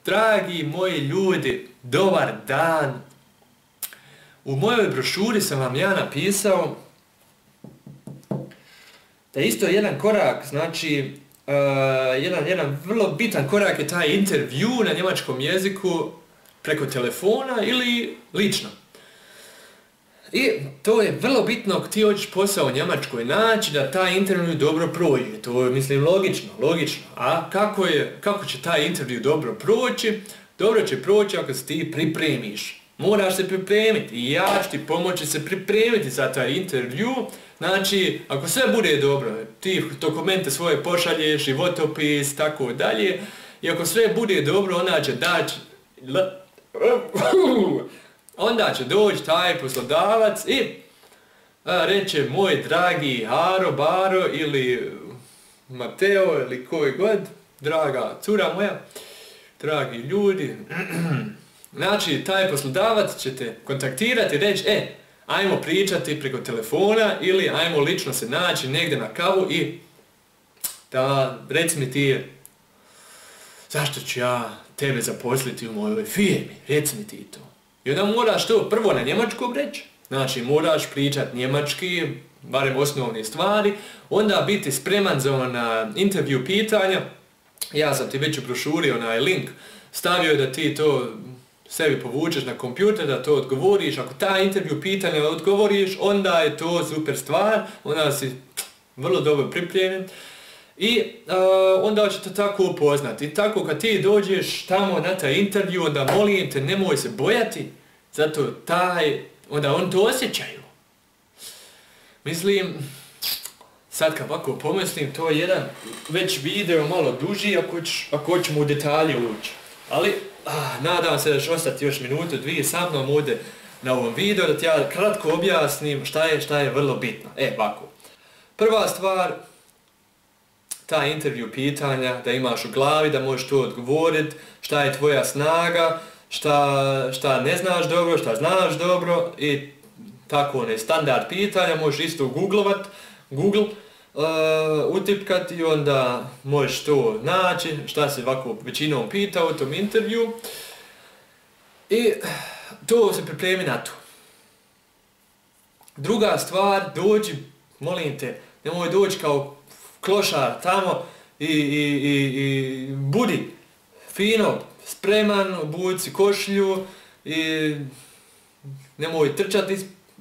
Dragi moji ljudi, dobar dan. U mojoj brošuri sam vam ja napisao da isto jedan korak, znači jedan vrlo bitan korak je taj intervju na njemačkom jeziku preko telefona ili lično. I to je vrlo bitno ako ti hoćeš posao u Njemačkoj naći da taj intervju dobro prođe. To je, mislim, logično. A kako će taj intervju dobro proći? Dobro će proći ako se ti pripremiš. Moraš se pripremiti i ja ću ti pomoći se pripremiti za taj intervju. Znači, ako sve bude dobro, ti dokumente svoje pošalješ, životopis, tako dalje, i ako sve bude dobro, onda će doći taj poslodavac i reće moj dragi Haro, Baro ili Mateo ili koji god, draga cura moja, dragi ljudi. Znači, taj poslodavac će te kontaktirati i reći, ajmo pričati preko telefona ili ajmo lično se naći negdje na kavu i da reci mi ti zašto ću ja tebe zaposliti u mojoj firmi, reci mi ti to. I onda moraš to prvo na njemačkom reći, znači moraš pričati njemački, barem osnovne stvari, onda biti spreman za intervju pitanja. Ja sam ti već u brošuri onaj link stavio da ti to sebi povučeš na kompjuter, da to odgovoriš. Ako taj intervju pitanja odgovoriš, onda je to super stvar, onda si vrlo dobro pripremljen. I onda ćete tako upoznati. I tako kad ti dođeš tamo na taj intervju, onda molim te, nemoj se bojati, zato onda on to osjećaju. Mislim, sad kad ovako pomislim, to je jedan već video malo duži ako hoćemo u detalje ući. Ali, nadam se da će ostati još minutu, dvije sa mnom ovdje na ovom videu, da ti ja kratko objasnim šta je vrlo bitno. Ovako. Prva stvar, taj intervju pitanja, da imaš u glavi, da možeš to odgovoriti, šta je tvoja snaga, šta ne znaš dobro, šta znaš dobro i tako standard pitanja, možeš isto Google utipkati i onda možeš to naći, šta se ovako većinom pita u tom intervju i to se pripremi na to. Druga stvar, dođi, molim te, nemoj doći kao klošar tamo i budi fino, spreman, obuci košlju i nemoj trčati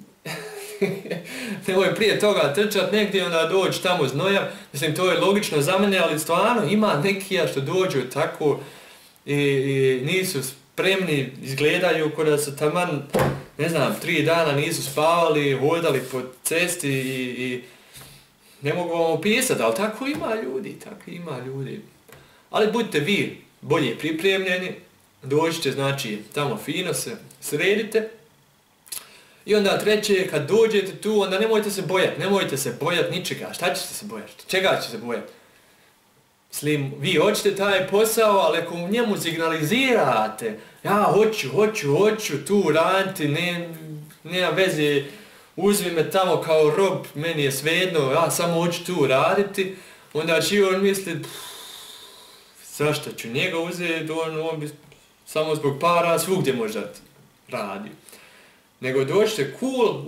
nemoj prije toga trčati negdje, onda doći tamo znojav. Mislim, to je logično za mene, ali stvarno ima nekija što dođu tako i nisu spremni, izgledaju kao da su taman, ne znam, 3 dana nisu spavali, hodali po cesti i ne mogu vam opisati, ali tako ima ljudi. Ali budite vi bolje pripremljeni, dođite, znači, tamo fino se sredite. I onda treće, kad dođete tu, onda nemojte se bojati ničega. Šta ćete se bojati? Čega ćete se bojati? Mislim, vi hoćete taj posao, ali ako u njemu signalizirate, ja hoću tu raditi, nema veze, uzmi me tamo kao rob, meni je svejedno, ja samo hoću tu raditi, onda će on misliti, zašto ću njega uzeti, on bi samo zbog para svugdje možda radi. Nego dođite cool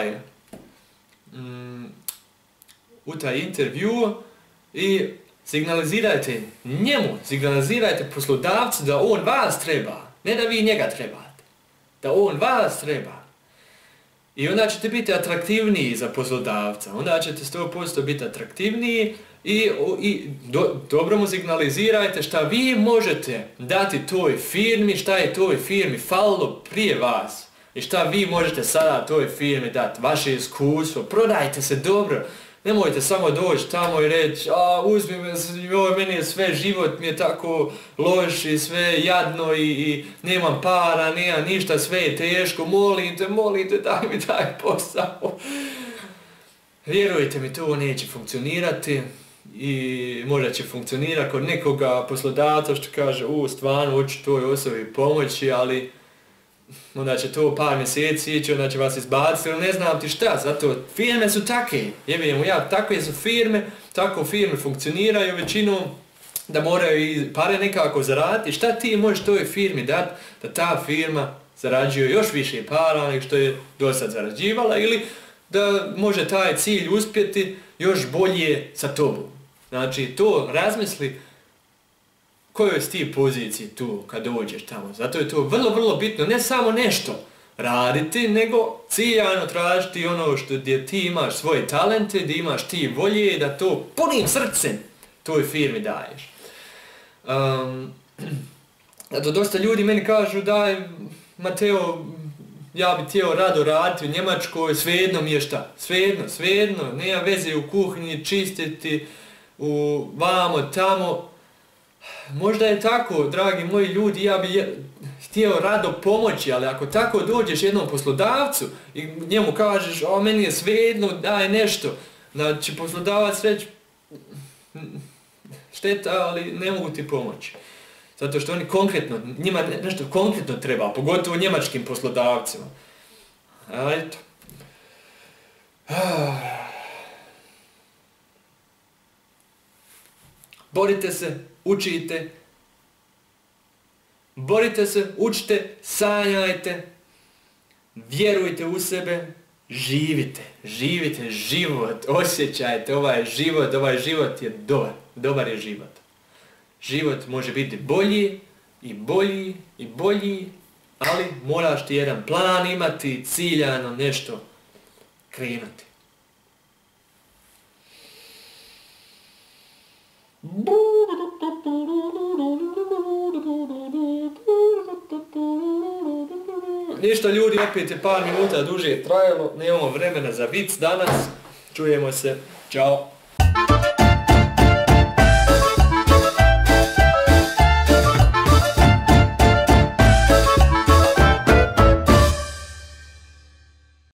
u taj intervju i signalizirajte njemu, signalizirajte poslodavcu da on vas treba, ne da vi njega trebate, da on vas treba. I onda ćete biti atraktivniji za poslodavca, onda ćete 100% biti atraktivniji i dobro mu signalizirajte šta vi možete dati toj firmi, šta je toj firmi falilo prije vas. I šta vi možete sada toj firmi dati, vaše iskustvo, prodajte se dobro, nemojte samo doći tamo i reći, uzmi me, meni je sve, život mi je tako loš i sve jadno i nemam para, nemam ništa, sve je teško, molim te, daj mi taj posao. Vjerujte mi, to neće funkcionirati i možda će funkcionirati kod nekoga poslodavca što kaže, stvarno hoću toj osobi pomoći, ali onda će to par mjeseci ići, onda će vas izbaciti, ali ne znam ti šta, zato firme su takve, takve su firme, tako firme funkcioniraju većinom da moraju i pare nekako zaraditi. Šta ti možeš toj firmi dati da ta firma zarađuje još više para nego što je do sad zarađivala ili da može taj cilj uspjeti još bolje sa tobom. Znači to razmisli kojoj si ti poziciji tu kad dođeš tamo. Zato je to vrlo, vrlo bitno. Ne samo nešto raditi, nego ciljano tražiti ono gdje ti imaš svoje talente, gdje imaš ti volje da to punim srcem toj firmi daješ. Zato dosta ljudi meni kažu da Mateo, ja bi htio rado raditi u Njemačkoj, svejedno mi je šta. Svejedno, nema veze u kuhinji, čistiti, vamo, tamo. Možda je tako, dragi moji ljudi, ja bi htio rado pomoći, ali ako tako dođeš jednom poslodavcu i njemu kažeš, meni je svejedno, daj nešto, znači poslodavac reći, šteta, ali ne mogu ti pomoći. Zato što oni konkretno, njima nešto konkretno treba, pogotovo njemačkim poslodavcima. A eto. Borite se, učite. Borite se, učite, sanjajte. Vjerujte u sebe. Živite život, osjećajte ovaj život je dobar. Dobar je život. Život može biti bolji, ali moraš ti jedan plan imati, ciljano nešto krenuti. Ništa ljudi, opet je par minuta duže trajalo, nemamo vremena za vic danas. Čujemo se, čao.